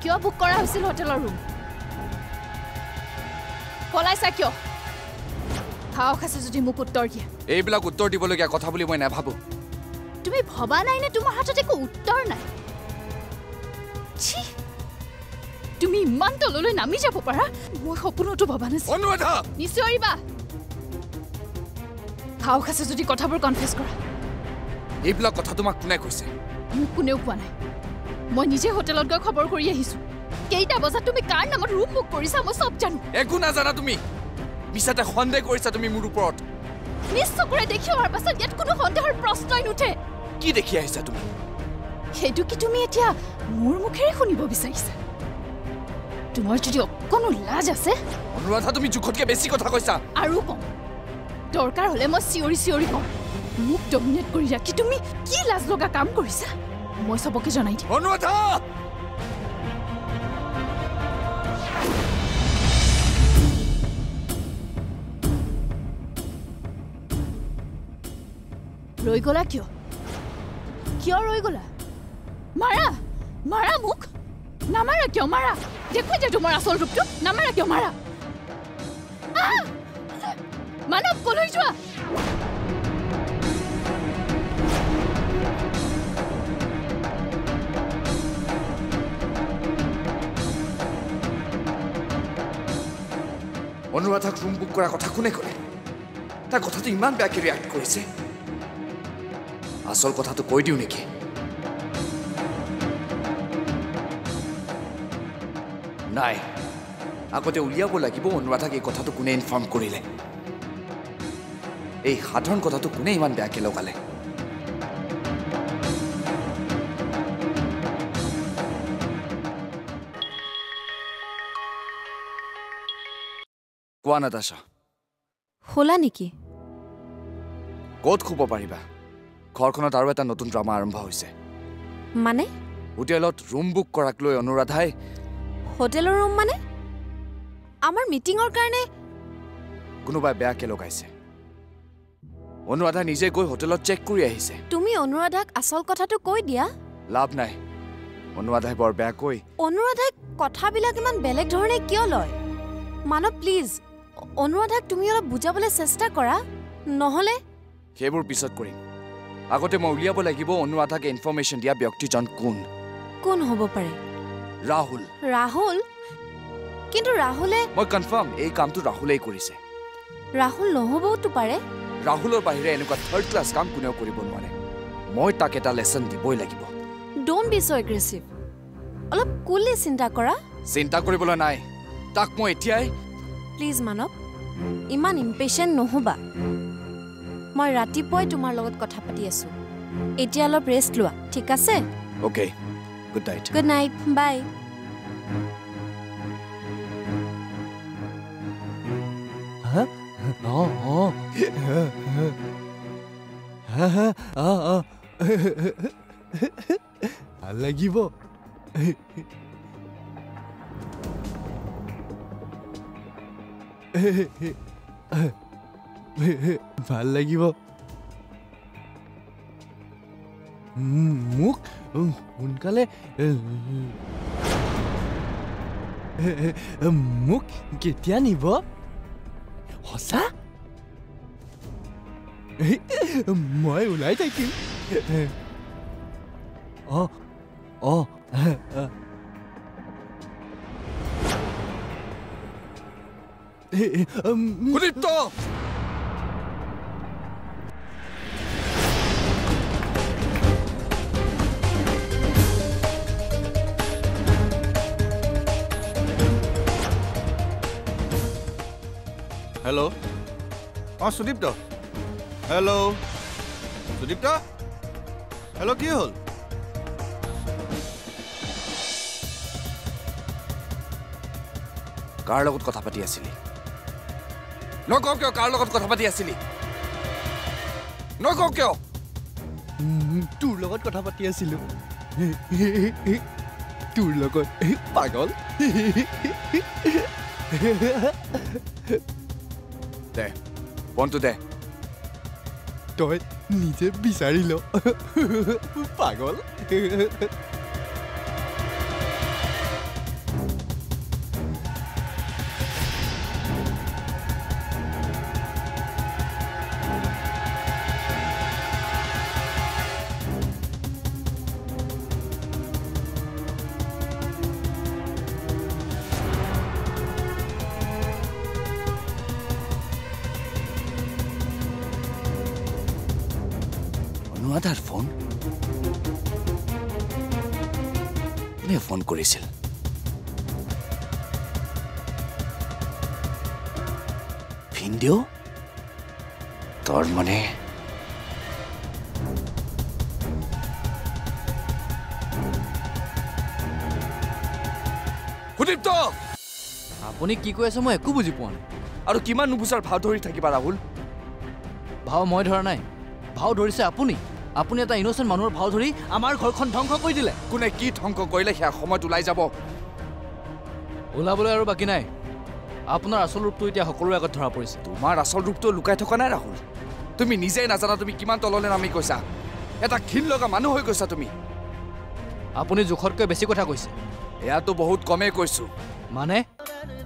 কিয় বুক কৰা হৈছিল হোটেলৰ ৰুম পলাইছা কিয় সাহস আছে যদি মোক উত্তৰ দিয়া এইবিলাক উত্তৰ দিবলগীয়া কথা বুলি মই নাভাবো তুমি ভবা নাই নে তোমাৰ হাতত একো উত্তৰ নাই ছি তুমি ইমান তললৈ নামি যাব পাৰা মই সপোনতো ভবা নাছিলো অনুৰাধা নিশ্চয়বা সাহস আছে যদি কথাবোৰ কনফেছ কৰা এইবিলাক কথা তোমাক কোনে কৈছে মোক কোনেও কোৱা নাই মই নিজে হোটেলত গৈ খবৰ কৰি আহিছো কেইটা বজাত তুমি কাৰ নামত ৰুম বুক কৰিছা মই সব জানো একো নাজানা তুমি মিছাতে সন্দেহ কৰিছা তুমি মোৰ ওপৰত নিশ্চয় কৰে দেখি অহাৰ পাছত ইয়াত কোনো সন্দেহৰ প্ৰশ্নই নুঠে কি দেখি আহিছা তুমি সেইটো কি তুমি এতিয়া মোৰ মুখেৰে শুনিব বিচাৰিছা তোমাৰ যদি অকণো লাজ আছে অনুৰাধা তুমি জোখতকৈ বেছি কথা কৈছা আৰু কম দৰকাৰ হলে মই চিঞৰি চিঞৰি কম মোক ডমিনেট কৰি ৰাখি তুমি কি লাজ লগা কাম কৰিছা মই সবকে জনাই দিম অনুৰাধা ৰৈ গলা কিয় কিয় ৰৈ গলা মাৰা মাৰা মোক নামাৰা কিয় মাৰা দেখুৱাই দিয়া তোমাৰ আচল ৰূপটো নামাৰা কিয় মাৰা মানৱ কলৈ যোৱা অনুৰাধাক ৰুম বুক কৰাৰ কথা কোনে ক'লে তাৰ কথাটো ইমান বেয়াকৈ ৰিয়াক্ট কৰিছে আচল কথাটো কৈ দিওঁ নেকি নাই আগতে উলিয়াব লাগিব অনুৰাধাক এই কথাটো কোনে ইনফৰ্ম কৰিলে এই সাধাৰণ কথাটো কোনে ইমান বেয়াকৈ লগালে কোৱা নাতাশা হোলা নেকি ক'ত শুব পাৰিবা ঘৰখনত আৰু এটা নতুন ড্ৰামা আৰম্ভ হৈছে মানে হোটেলত ৰুম বুক কৰাক লৈ অনুৰাধাই হোটেলৰ ৰুম মানে আমাৰ মিটিঙৰ কাৰণে কোনোবাই বেয়াকৈ লগাইছে অনুৰাধা নিজে গৈ হোটেলত চেক কৰি আহিছে তুমি অনুৰাধাক আচল কথাটো কৈ দিয়া লাভ নাই অনুৰাধাই বৰ বেয়াকৈ অনুৰাধাই কথাবিলাক ইমান বেলেগ ধৰণে কিয় লয় মানৱ প্লিজ অনুৰাধাক তুমি অলপ বুজাবলৈ চেষ্টা কৰা নহ'লে সেইবোৰ পিছত কৰিম আগতে মই উলিয়াব লাগিব অনুৰাধাক ইনফৰমেশ্যন দিয়া ব্যক্তিজন কোন কোন হ'ব পাৰে ৰাহুল ৰাহুল কিন্তু ৰাহুলে মই কনফাৰ্ম এই কামটো ৰাহুলেই কৰিছে ৰাহুল নহ'বওতো পাৰে ৰাহুলৰ বাহিৰে এনেকুৱা থাৰ্ড ক্লাছ কাম কোনেও কৰিব নোৱাৰে মই তাক এটা লেচন দিবই লাগিব ডোন্ট বি সো এগ্ৰেছিভ অলপ কুলি চিন্তা কৰা চিন্তা কৰিবলৈ নাই তাক মই এতিয়াই প্লিজ মানৱ ইমান ইম্পেচেণ্ট নহ'বা মই ৰাতিপুৱাই তোমাৰ লগত কথা পাতি আছো এতিয়া অলপ ৰেষ্ট লোৱা ঠিক আছে okay good night good night bye ভাল লাগিব ভাল লাগিব মোক সোনকালে মোক কেতিয়া নিব সঁচা মই ওলাই থাকিম Sudipta hello' Sudipta hello' Sudipta hello' কি হ'ল কাৰ লগত কথা পাতি আছিলি নকওঁ কিয় কাৰ লগত কথা পাতি আছিলি নকওঁ কিয় তোৰ লগত কথা পাতি আছিলো তোৰ লগত পাগল দে ফোনটো দে তই নিজে বিচাৰি ল পাগল অনুৰাধাৰ ফোন কোনে ফোন কৰিছিল ভিনদেউ তোৰ মানে সুদীপ্ত আপুনি কি কৈ আছে মই একো বুজি পোৱা নাই আৰু কিমান নুবুজাৰ ভাও ধৰি থাকিবা ৰাহুল ভাও মই ধৰা নাই ভাও ধৰিছে আপুনি আপুনি এটা ইনোচেণ্ট মানুহৰ ভাও ধৰি আমাৰ ঘৰখন ধ্বংস কৰি দিলে কোনে কি ধ্বংস কৰিলে সেয়া সময়ত ওলাই যাব ওলাবলৈ আৰু বাকী নাই আপোনাৰ আচল ৰূপটো এতিয়া সকলোৰে আগত ধৰা পৰিছে তোমাৰ আচল ৰূপটো লুকাই থকা নাই ৰাহুল তুমি নিজেই নাজানা তুমি কিমান তললৈ নামি গৈছা এটা ঘিণ লগা মানুহ হৈ গৈছা তুমি আপুনি জোখতকৈ বেছি কথা কৈছে এয়াতো বহুত কমেই কৈছো মানে